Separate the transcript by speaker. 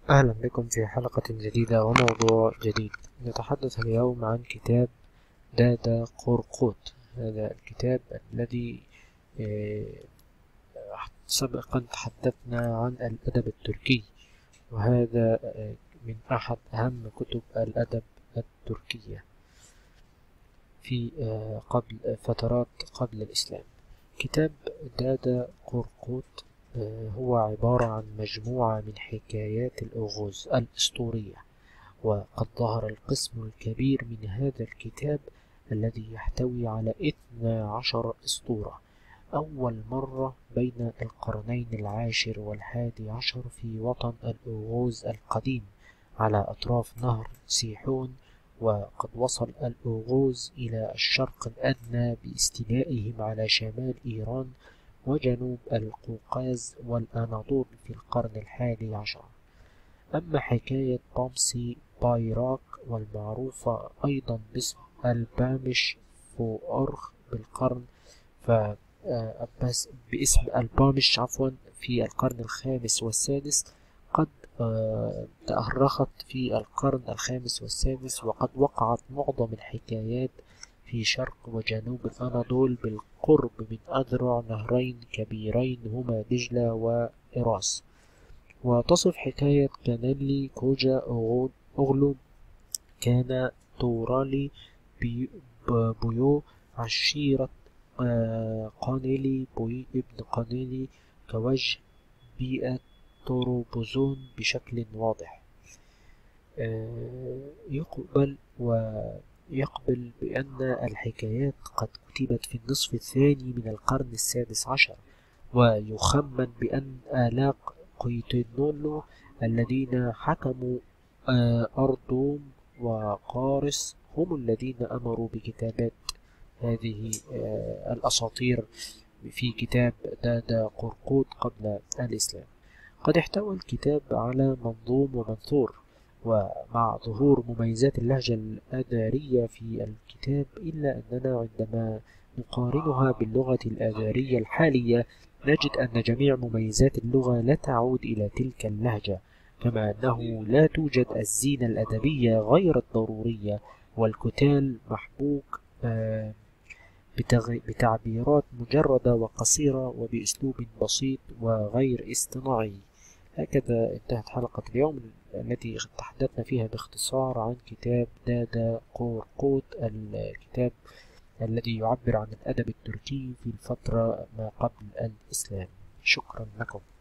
Speaker 1: أهلا بكم في حلقة جديدة وموضوع جديد. نتحدث اليوم عن كتاب دادا قرقوت. هذا الكتاب الذي آه، سبقا تحدثنا عن الأدب التركي، وهذا من أحد أهم كتب الأدب التركية في قبل فترات قبل الإسلام. كتاب دادا قرقوت هو عبارة عن مجموعة من حكايات الأوغوز الأسطورية، وقد ظهر القسم الكبير من هذا الكتاب الذي يحتوي على 12 أسطورة أول مرة بين القرنين العاشر والحادي عشر في وطن الأوغوز القديم على أطراف نهر سيحون. وقد وصل الأوغوز إلى الشرق الأدنى باستيلائهم على شمال إيران وجنوب القوقاز والأناضول في القرن الحادي عشر. أما حكاية بامسي بايراك والمعروفة أيضا باسم البامش فؤرخ بالقرن ف بس باسم البامش في القرن الخامس والسادس، قد تأرخت في القرن الخامس والسادس، وقد وقعت معظم الحكايات في شرق وجنوب الأناضول بالقرب من أذرع نهرين كبيرين هما دجلة وإراس. وتصف حكاية كانيلي كوجا أغلو كان تورالي بيو عشيرة قانيلي بوي ابن قانيلي كوجه بيئة توروبوزون بشكل واضح. يقبل بأن الحكايات قد كتبت في النصف الثاني من القرن السادس عشر، ويخمن بأن آلاق قيتنولو الذين حكموا أردوم وقارس هم الذين أمروا بكتابات هذه الأساطير في كتاب دادا قرقوت قبل الإسلام. قد احتوى الكتاب على منظوم ومنثور، ومع ظهور مميزات اللهجة الآذارية في الكتاب، إلا أننا عندما نقارنها باللغة الآذارية الحالية نجد أن جميع مميزات اللغة لا تعود إلى تلك اللهجة، كما أنه لا توجد الزينة الأدبية غير الضرورية، والكتال محبوك بتعبيرات مجردة وقصيرة وبأسلوب بسيط وغير اصطناعي. هكذا انتهت حلقة اليوم التي تحدثنا فيها باختصار عن كتاب دادا قرقوت، الكتاب الذي يعبر عن الأدب التركي في الفترة ما قبل الإسلام. شكرا لكم.